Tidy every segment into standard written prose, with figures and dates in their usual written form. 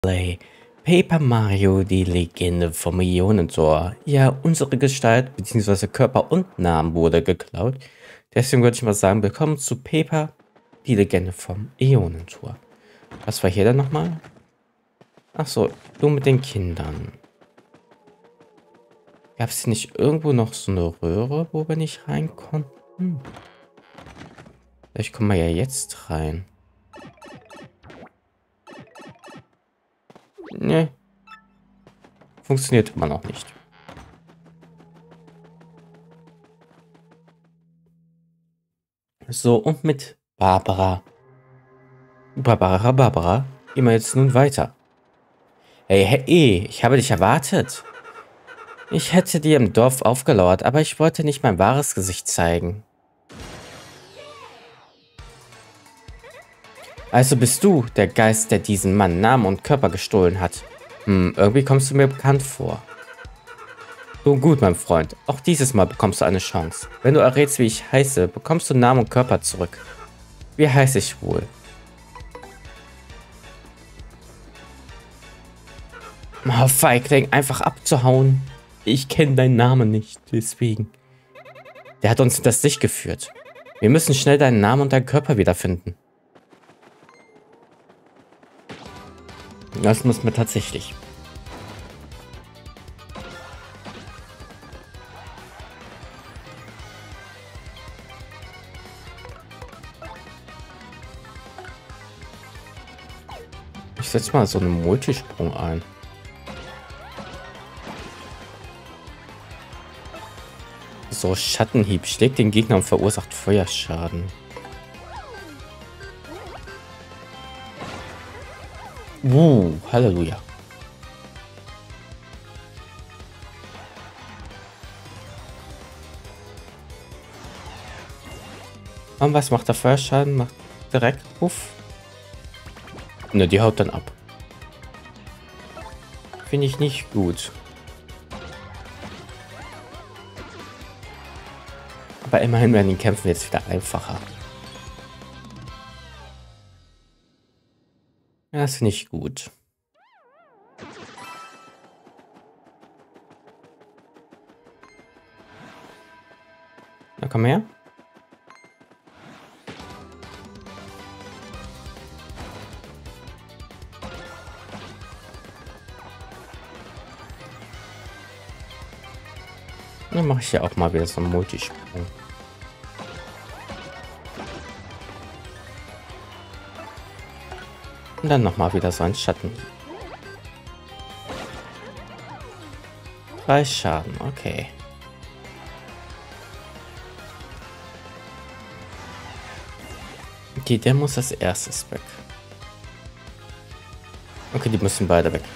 Play. Paper Mario, die Legende vom Ionentor. Ja, unsere Gestalt bzw. Körper und Namen wurde geklaut. Deswegen würde ich mal sagen, willkommen zu Paper, die Legende vom Ionentor. Was war hier dann nochmal? Achso, du mit den Kindern. Gab es nicht irgendwo noch so eine Röhre, wo wir nicht rein konnten? Vielleicht kommen wir ja jetzt rein. Ne. Funktioniert immer noch nicht. So, und mit Barbara. Barbara. Immer jetzt nun weiter. Hey, ich habe dich erwartet. Ich hätte dir im Dorf aufgelauert, aber ich wollte nicht mein wahres Gesicht zeigen. Also bist du der Geist, der diesen Mann Namen und Körper gestohlen hat. Irgendwie kommst du mir bekannt vor. Nun gut, mein Freund. Auch dieses Mal bekommst du eine Chance. Wenn du errätst, wie ich heiße, bekommst du Namen und Körper zurück. Wie heiße ich wohl? Oh, Feigling, einfach abzuhauen. Ich kenne deinen Namen nicht, deswegen. Der hat uns in das Licht geführt. Wir müssen schnell deinen Namen und deinen Körper wiederfinden. Das muss man tatsächlich. Ich setze mal so einen Multisprung ein. So, Schattenhieb schlägt den Gegner und verursacht Feuerschaden. Halleluja. Und was macht der Feuerschaden? Macht direkt Puff. Ne, die haut dann ab. Finde ich nicht gut. Aber immerhin werden die Kämpfe jetzt wieder einfacher. Ja, das finde ich gut. Na, komm her. Dann mache ich ja auch mal wieder so einen Multisprung. Und dann noch mal wieder so ein Schatten. 3 Schaden, okay. Okay, der muss als erstes weg. Okay, die müssen beide weg.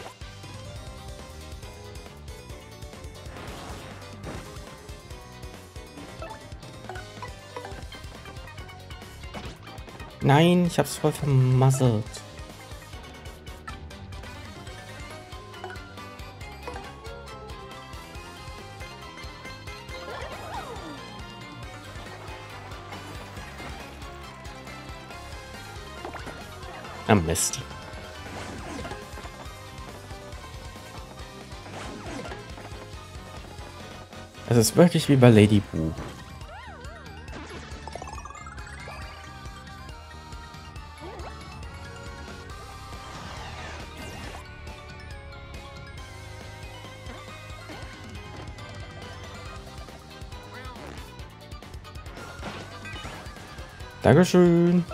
Nein, ich hab's voll vermasselt. Am Mist. Es ist wirklich wie bei Lady Boo. Dankeschön.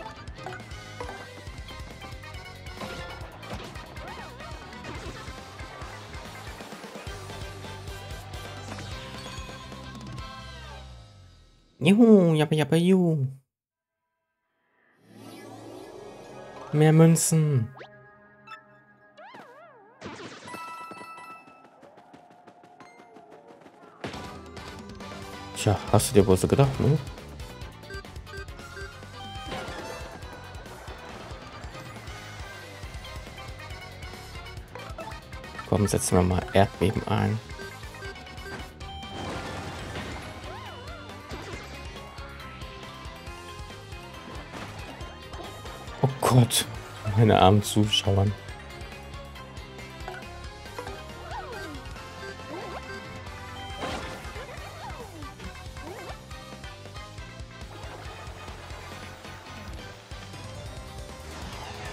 Juhu, jappa, juhu. Mehr Münzen. Tja, hast du dir wohl so gedacht, ne? Komm, setzen wir mal Erdbeben ein. Oh Gott, meine armen Zuschauer.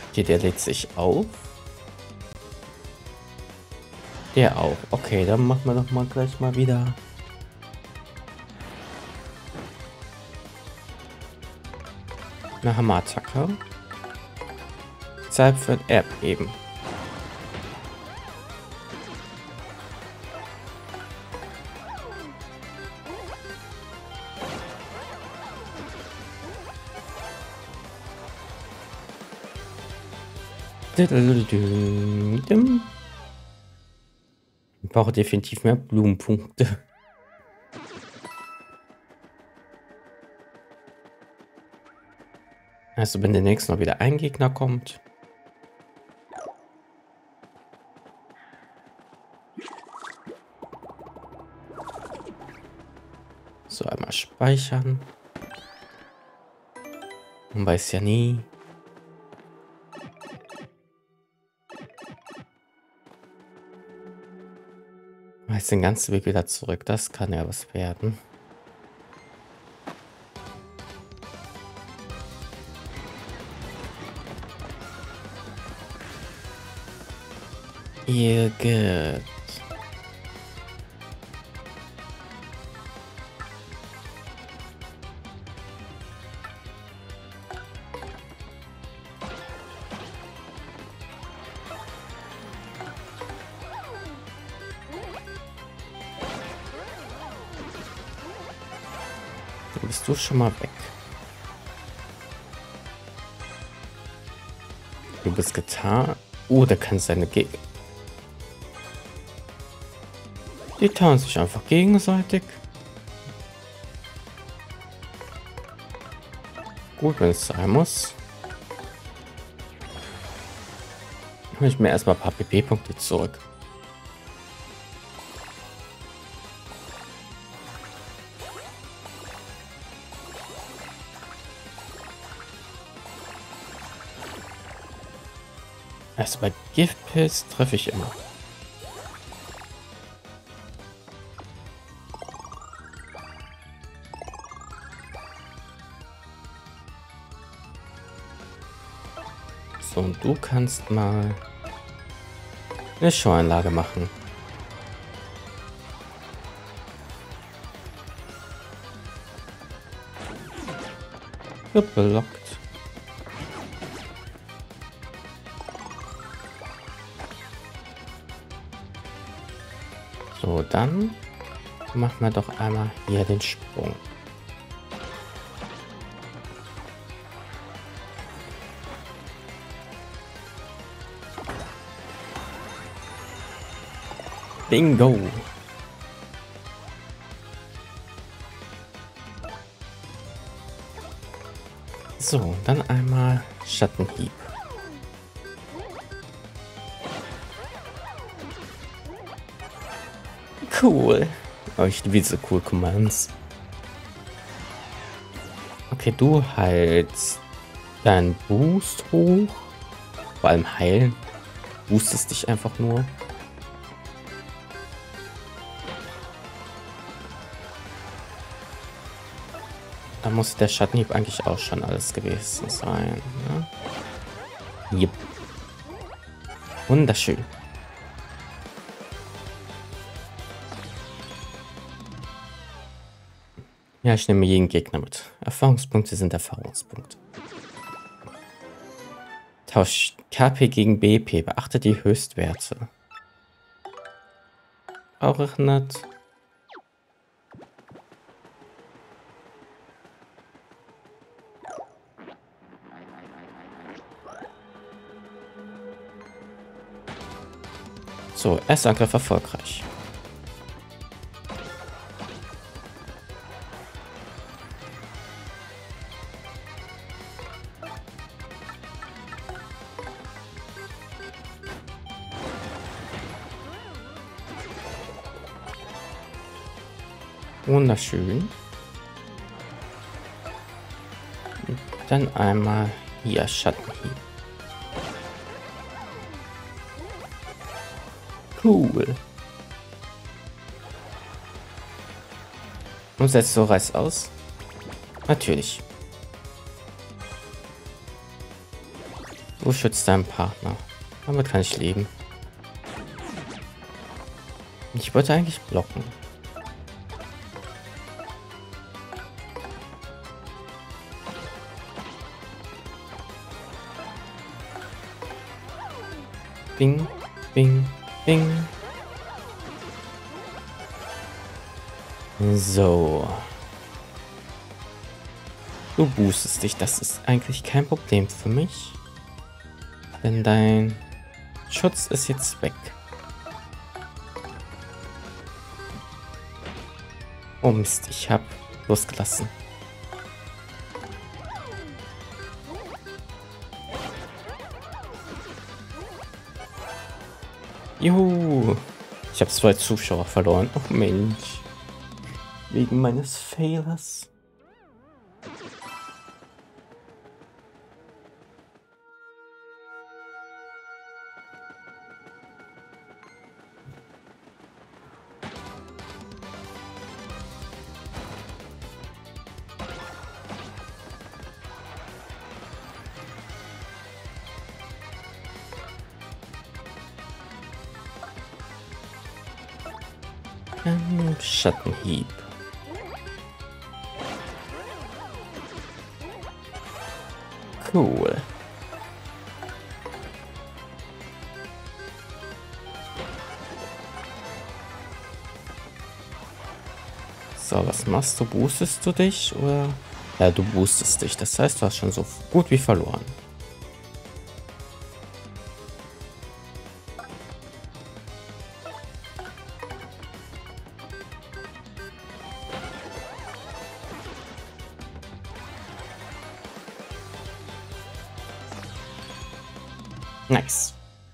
Okay, der lädt sich auf. Der auch. Okay, dann machen wir doch mal gleich mal wieder. Eine Hammerattacke. Zeit für ein Erdbeben. Ich brauche definitiv mehr Blumenpunkte. Also wenn der nächste noch wieder ein Gegner kommt. So, einmal speichern. Man weiß ja nie. Jetzt den ganzen Weg wieder zurück. Das kann ja was werden. Ihr geht. Bist du schon mal weg? Du bist getan. Oh, der kann seine Gegner. Die tarnen sich einfach gegenseitig. Gut, wenn es sein muss. Hol ich mir erstmal ein paar PP-Punkte zurück. Also bei Giftpilz treffe ich immer. So, und du kannst mal eine Showeinlage machen. Geblockt. So, dann machen wir doch einmal hier den Sprung. Bingo! So, dann einmal Schattenhieb. Cool. Oh, ich liebe diese cool Commands. Okay, du hältst deinen Boost hoch. Vor allem heilen. Boostest dich einfach nur. Da muss der Schattenhieb eigentlich auch schon alles gewesen sein. Ne? Yep. Wunderschön. Ja, ich nehme jeden Gegner mit. Erfahrungspunkte sind Erfahrungspunkte. Tausch KP gegen BP. Beachte die Höchstwerte. Auch erinnert. So, Erstangriff erfolgreich. Wunderschön. Und dann einmal hier Schattenhieb. Cool. Und setzt so Reiß aus? Natürlich. Du schützt deinen Partner. Damit kann ich leben. Ich wollte eigentlich blocken. Bing, bing, bing. So. Du boostest dich. Das ist eigentlich kein Problem für mich. Denn dein Schutz ist jetzt weg. Oh Mist, ich habe losgelassen. Juhu. Ich habe 2 Zuschauer verloren. Oh Mensch. Wegen meines Failers. Schattenhieb. Cool. So, was machst du? Boostest du dich oder? Ja, du boostest dich. Das heißt, du hast schon so gut wie verloren. Nice.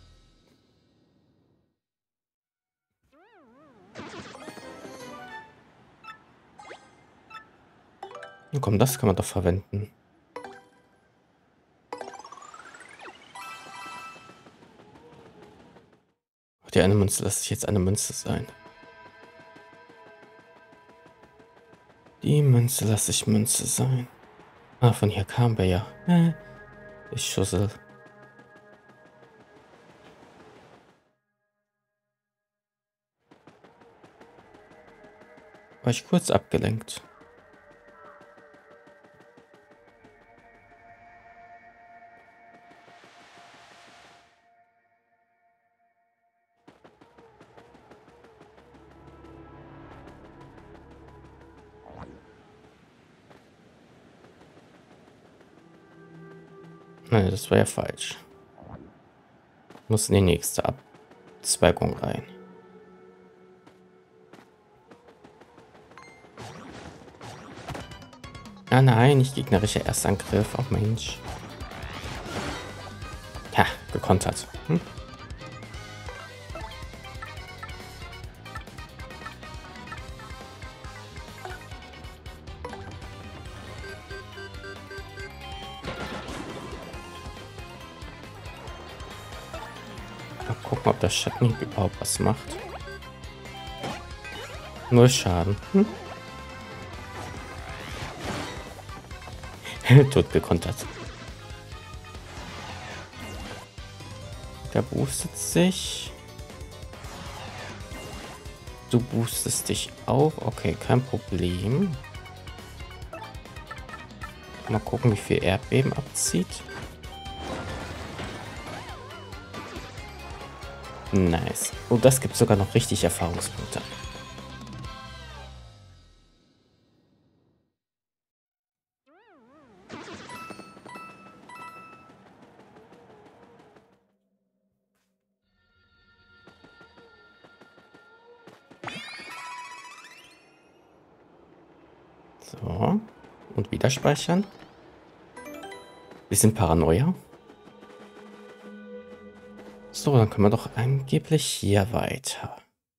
Na komm, das kann man doch verwenden. Die eine Münze lässt sich jetzt eine Münze sein. Die Münze lasse ich Münze sein. Ah, von hier kam wir ja. Ich schussel. War ich kurz abgelenkt. Nein, das war ja falsch. Muss in die nächste Abzweigung rein. Ah nein, nicht gegnerischer Erstangriff. Oh Mensch. Ja, gekontert. Hm? Mal gucken, ob das Schattenhieb überhaupt was macht. Nur Schaden. Hm? Tot gekontert. Der boostet sich. Du boostest dich auch. Okay, kein Problem. Mal gucken, wie viel Erdbeben abzieht. Nice. Oh, das gibt sogar noch richtig Erfahrungspunkte. So. Und wieder speichern. Bisschen Paranoia. So, dann können wir doch angeblich hier weiter.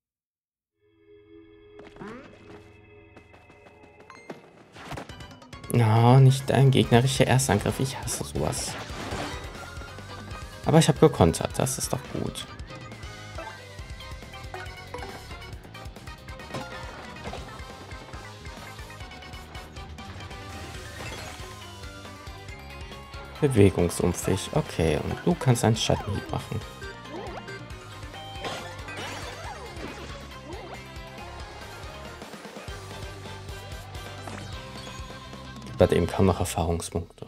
No, nicht ein gegnerischer Erstangriff. Ich hasse sowas. Aber ich habe gekontert. Das ist doch gut. Bewegungsunfähig. Okay, und du kannst einen Schattenhieb machen. Hat eben kaum noch Erfahrungspunkte.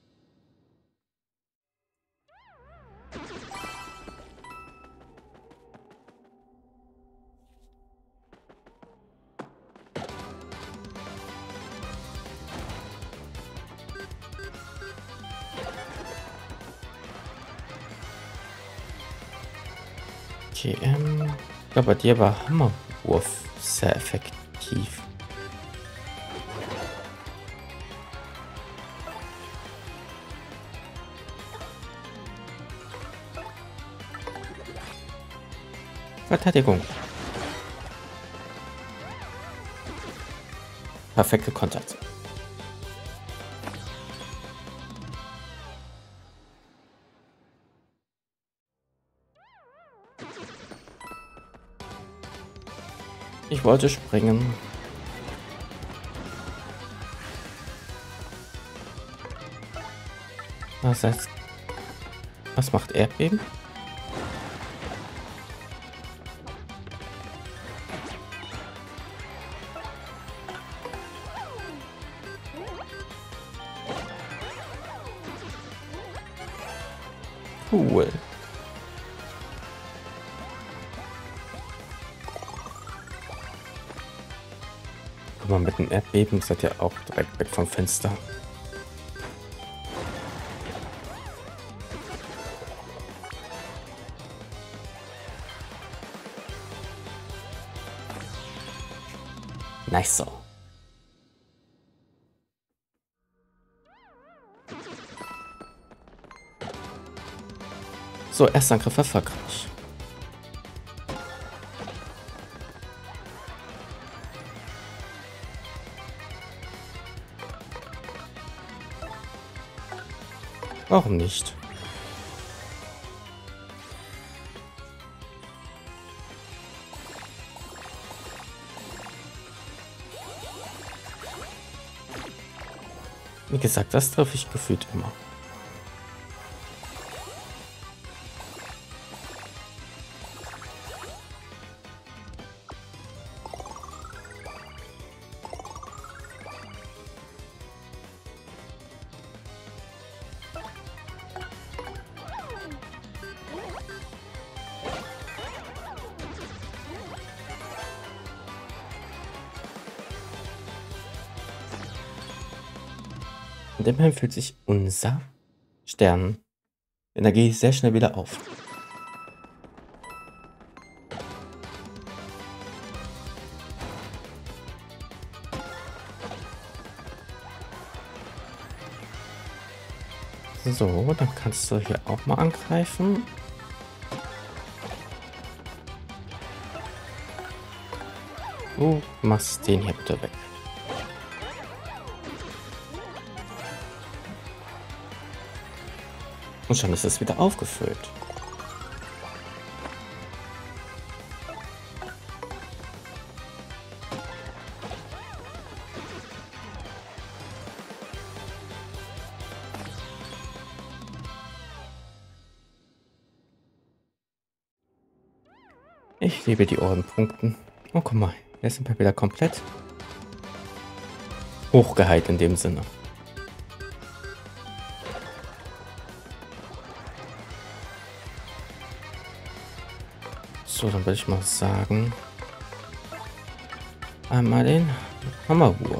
Okay, ich glaube, bei dir war Hammerwurf sehr effektiv. Verteidigung. Perfekte Kontakt. Ich wollte springen. Das heißt, was macht Erdbeben? Cool. Guck mal, mit dem Erdbeben seid ihr auch direkt weg vom Fenster. Nice so. So, Erstangriff erfolgreich. Warum nicht? Wie gesagt, das treffe ich gefühlt immer. Und immerhin füllt sich unser Stern Energie sehr schnell wieder auf. So, dann kannst du hier auch mal angreifen. Du machst den hier bitte weg. Und schon ist es wieder aufgefüllt. Ich liebe die Ohrenpunkten. Oh, guck mal, jetzt sind wir wieder komplett hochgeheilt in dem Sinne. So, dann würde ich mal sagen, einmal den Hammerwurf.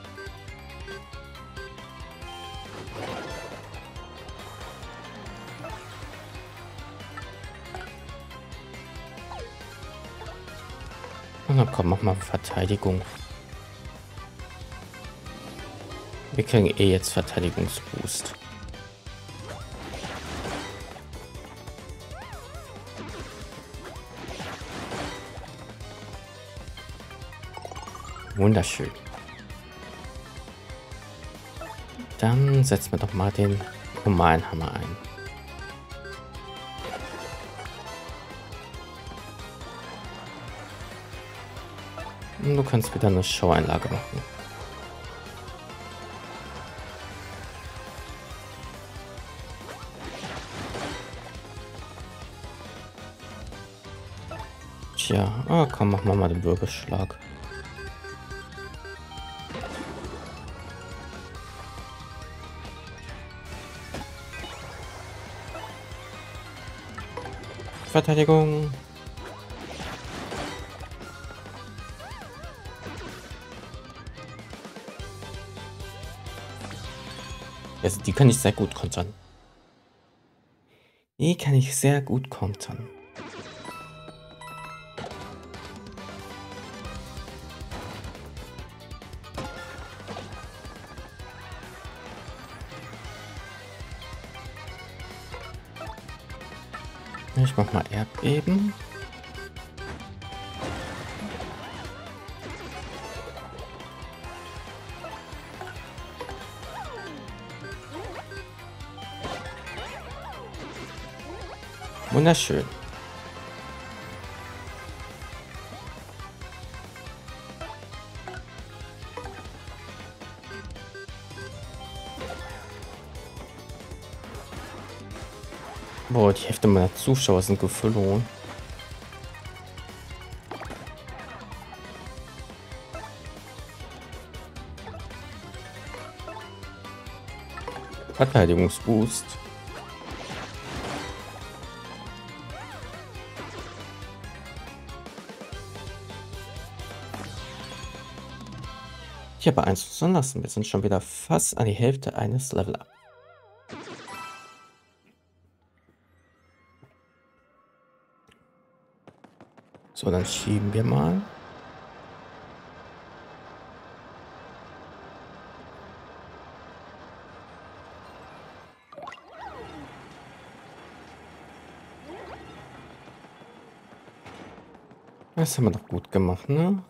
Und dann komm, mach mal Verteidigung. Wir kriegen eh jetzt Verteidigungsboost. Wunderschön. Dann setzen wir doch mal den normalen Hammer ein. Und du kannst wieder eine Show-Einlage machen. Tja, komm, machen wir mal den Würgeschlag. Verteidigung. Also die kann ich sehr gut kontern. Die kann ich sehr gut kontern. Ich mach mal Erdbeben. Wunderschön. Boah, die Hälfte meiner Zuschauer sind geflohen. Verteidigungsboost. Ich habe eins lassen. Wir sind schon wieder fast an die Hälfte eines Level Up. So, dann schieben wir mal. Das haben wir doch gut gemacht, ne?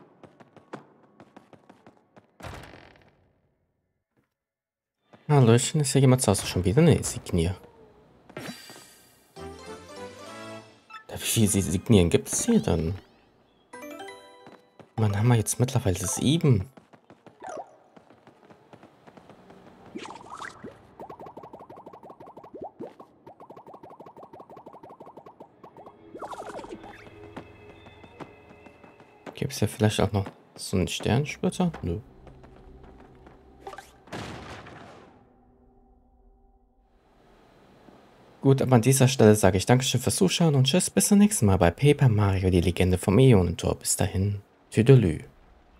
Hallöchen, ist ja jemand zu Hause schon wieder? Ne, Signier. Wie viele Signien gibt es hier dann? Man, haben wir jetzt mittlerweile 7. Gibt es ja vielleicht auch noch so einen Sternsplitter? Nö. Gut, aber an dieser Stelle sage ich Dankeschön fürs Zuschauen und tschüss, bis zum nächsten Mal bei Paper Mario, die Legende vom Ionentor. Bis dahin, Tüdelü.